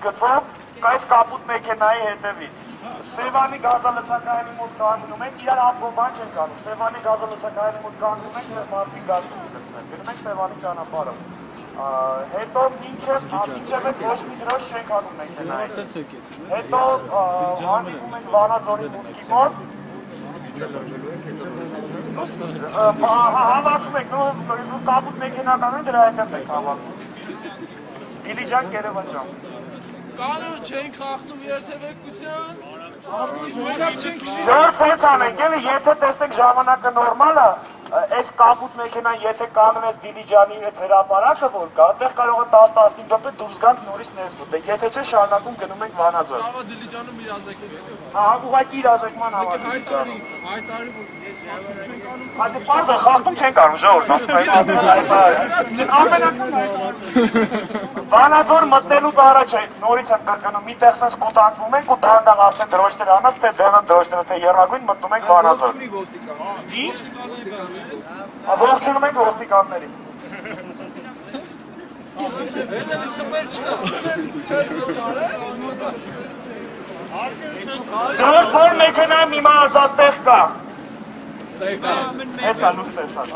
գծով կայս կապուտ մեքենայի հետևից։ Սևանի գազալցակայանի մոտ կանգնում ենք, իրար ապոբան չենք անում, Սևանի գազալցակայանի մոտ կանգնում ենք, մեր մարդին գազ պիտի գցնենք, գնում ենք Սևանի ճանապարհը։ Հետո մինչև այդ ոչ մի դրոշ չենք անում մեքենայի։ Հետո հանդիպում ենք Վանաձորի մուտքի մոտ։ Հավաքում ենք, կապուտ մեքենա կանեն դրա հետև ենք հավաքում։ Դիլիջան Երևան ջան։ Կանոն չենք խախտում երթևեկության։ Ժողովուրդ սենց անենք, եթե տեսնենք ժամանակը նորմալ է, այս կապուտ մեքենան եթե կանվես Դիլիջանի այդ հրապարակը որ կա, այդտեղ կարող է 10-15 րոպե դուրս գանք նորից ներս մտենք, եթե չէ շարունակում գնում ենք Վանաձոր։ Կարող է Դիլիջանում իրազեկել։ Հա, ուղղակի իրազեկման համար։ Հայտարարի որ չենք անում։ Այդ պարզը խախտում չենք անում, ժողովուրդ, ասում Վանաձոր մտնելուց առաջ նորից եմ կրկնում, մի տեղ սենց կուտակվում ենք ու դանդաղ արդեն դրոշտեր անած, թե դեղն դրոշտերը, թե եռագույն մտնում ենք Վանաձոր։ Ինչ? Ողջունում ենք ոստիկանների։ Ժողովուրդ, որ մեքենայում հիմա ազատ տեղ կա։ Հեսա լուս տեսա։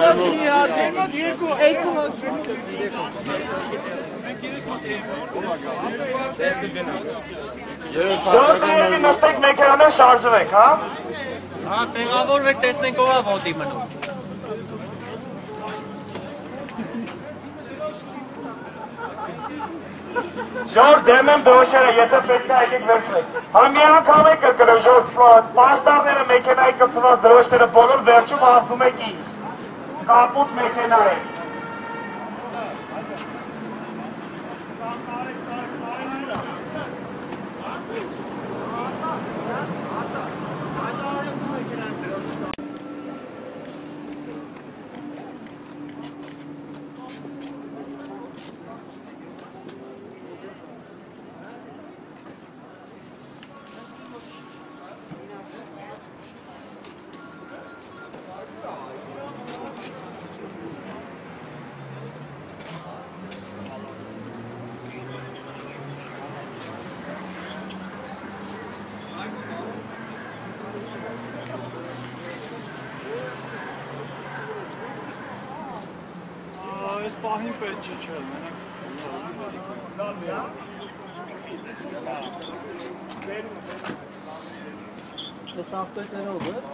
Ժողովուրդ, նստեք մեքենաներ շարժվեք, հա։ Հա, տեղավորվեք, տեսնենք ով է ոտի մնում։ Ժողովուրդ, դեմ եմ դրոշերը, եթե պետք է եկեք վերցրեք։ Հա մի անգամ եք կրկնում, ժողովուրդ, պաստառները մեքենայի կպցված դրոշները բոլոր վերջում հասնում եք ինձ։ Կապուտ մեքենա է։ Այս պահին պետք չի չէ, Ես ավտոտներով է։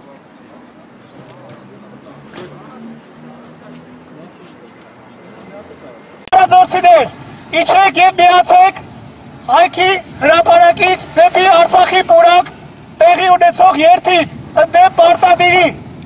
Վանաձորցիներ, իջեք և միացեք հայքի հրապարակից դեպի Արցախի պուրակ տեղի ունեցող երթին, ընդդեմ պարտադիրի։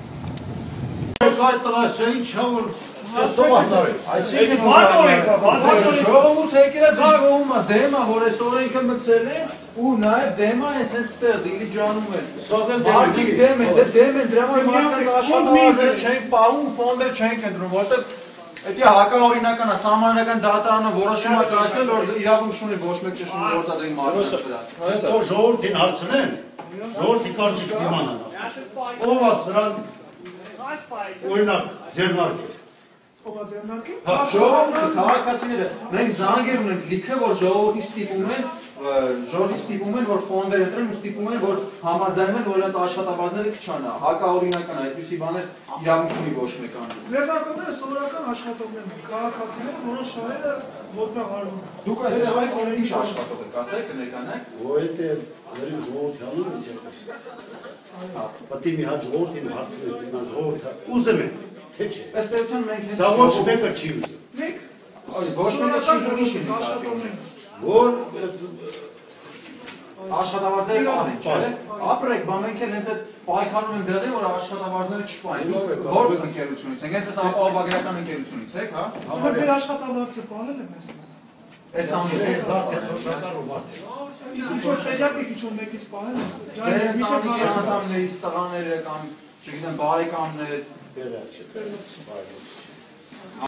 Այդ տղասը ինչ որ այսինքն ժողովուրդ եկել է դրողումը դեմա, որ այս օրենքը մտցել են ու նաև դեմա է սենց ստեղ Դիլիջանում են մարդիկ դեմ են, դրա համար մարդիկ աշխատավարձերը չենք պահում, ֆոնդեր չենք ընտրում, որովհետև Էդի հակաօրինական է, սահմանադրական դատարանը որոշում է կայացրել, որ իրավունք չունի ոչ մեկ ճշտում գործադրի մարդկանց վրա։ Որ ժողովրդին հարցնեն, ժողովրդի կարծիքն իմանան։ Ով է սրան օրինակ ձեռնարկել։ Ժողովուրդը, քաղաքացիները, մենք զանգեր ունենք լիքը, որ ժողովրդի ստիպում են, որ ֆոնդեր ընտրեն ու ստիպում են, որ համաձայնեն, որ իրենց աշխատավարձները քչանա, հակաօրինական այդպիսի բաներ իրավունք չունի ոչ մեկ անում։ Ձեռնարկողները սովորական աշխատողներ են, քաղաքացիները, որոնց շահերը ոտնահարվում են։ Դուք այս ինչ աշխատող եք, ասեք, կներկանեք։ Որովհետև դերին ժողովրդի հանում ես երկուս։ Պատի մի հատ ժողովրդին հարցնել, իմանց ժողովրդը ուզում են, թե չէ։ Ըստ էության մենք Սա ոչ մեկը չի ուզում։ Մենք ոչ մեկը չի ուզում ինչ են աշխատողներ Որ աշխատավարձերը պահեն, չէ՞։ Ապրեք, բա մենք էլ հենց այդ պայքարում ենք դրան, որ աշխատավարձները չպահեն։ Որ ընկերությունից ենք, հենց այս ապահովագրական ընկերությունից եք, հա։ Դուք ձեր աշխատավարձը պահել եք այս։ Այս ամենից շատարում արդեն։ Իսկ ինչ որ տեղյակ եք ինչ որ մեկից պահել եք։ ձեր ընտանիքի անդամներից տղաները կամ չգիտեմ բարեկամներ Դերը չէ։